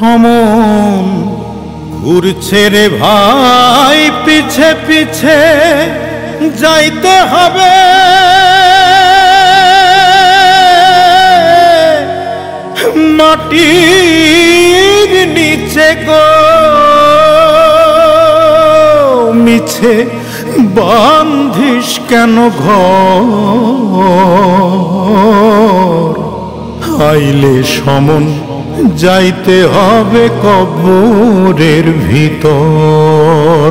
সমন ঘুরছে রে ভাই, পিছে পিছে যাইতে হবে। মাটির নিচে গো মিছে বান্ধিস কেন ঘর? আইলে সমন যাইতে হবে কবরের ভিতর।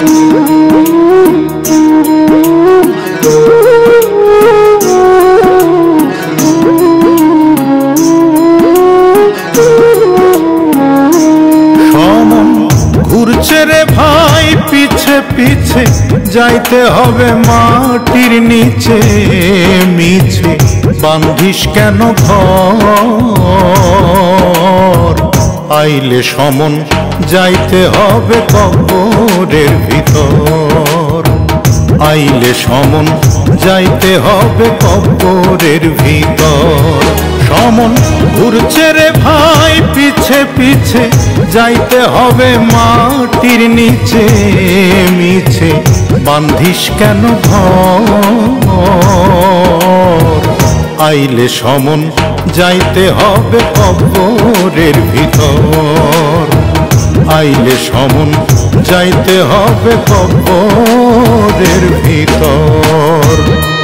সমন ঘুরছে রে ভাই, পিছে পিছে যাইতে হবে মাটির নিচে। মিছে বান্ধিস কেন ঘর? আইলে সমন যাইতে হবে কবরের ভিতর। আইলে সমন যাইতে হবে কবরের ভিতর। সমন ঘুরছে রে ভাই, পিছে পিছে যাইতে হবে মাটির নিচে। মিছে বান্ধিস কেন ঘর? আইলে সমন যাইতে হবে কবরের ভিতর। আইলে সমন যাইতে হবে কবরের ভিতর।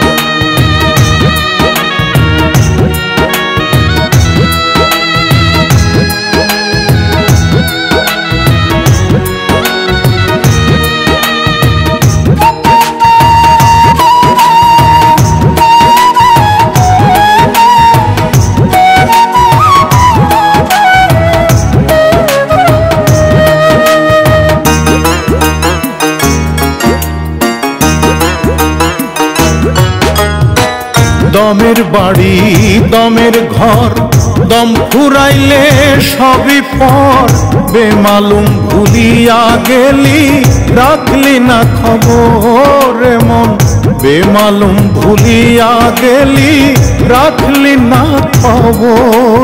দমের বাড়ি দমের ঘর, দম ফুরাইলে সবই পর। বেমালুম ভুলিয়া গেলি, রাখলি না খবর মন। বেমালুম ভুলিয়া গেলি, রাখলি না খবর।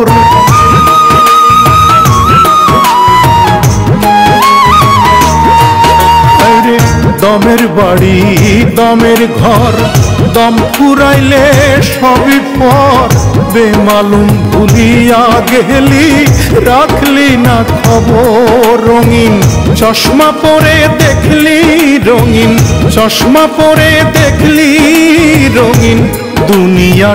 দমের বাড়ি দমের ঘর, দম ফুরাইলে সবই পর। বেমালুম ভুলিয়া গেলি, রাখলি না খবর। রঙিন চশমা পরে দেখলি, রঙিন চশমা পরে দেখলি, রঙিন দুনিয়া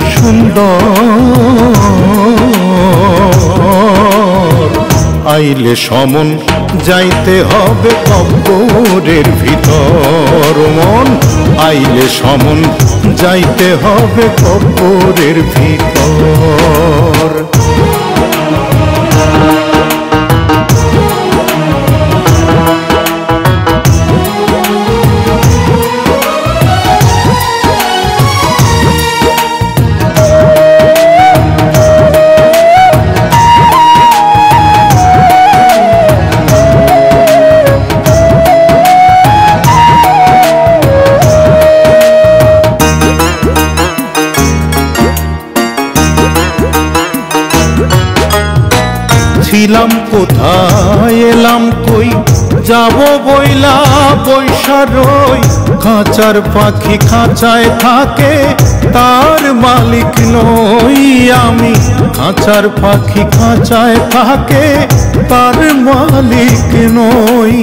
সুন্দর। আইলে সমন যাইতে হবে কবরের ভিতর মন। আইলে সমন যাইতে হবে কবরের ভিতর। ছিলাম কোথায় এলাম কই, যাব বইলা বৈশা রই। খাঁচার পাখি খাঁচায় থাকে, তার মালিক নই আমি। খাঁচার পাখি খাঁচায় থাকে, তার মালিক নই।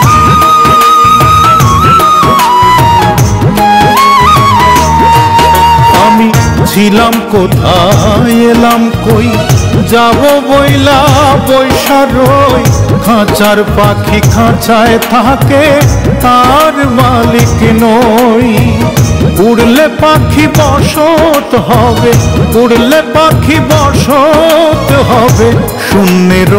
আমি ছিলাম কোথায় এলাম কই, যাব বইলা বৈশা রই। খাঁচার পাখি খাঁচায় থাকে, তার মালিক নই। উড়লে পাখি বসত হবে, উড়লে পাখি বসত হবে শূন্যের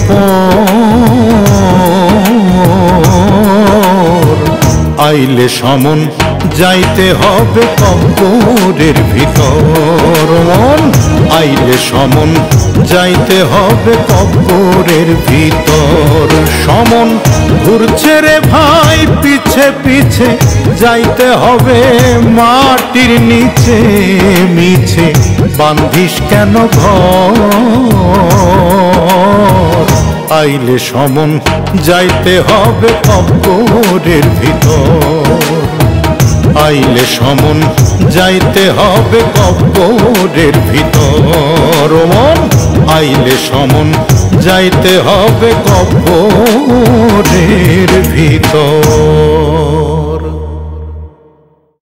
উপর। আইলে সমন যাইতে হবে কবরের ভিতর মন। আইলে সমন যাইতে হবে কবরের ভিতর। সমন ঘুরছে রে ভাই, পিছে পিছে যাইতে হবে মাটির নিচে। মিছে বান্ধিস কেন ঘর? আইলে সমন যাইতে হবে কবরের ভিতর, আইলে সমন যাইতে হবে কবরের ভিতর, মন আইলে সমন যাইতে হবে কবরের ভিতর।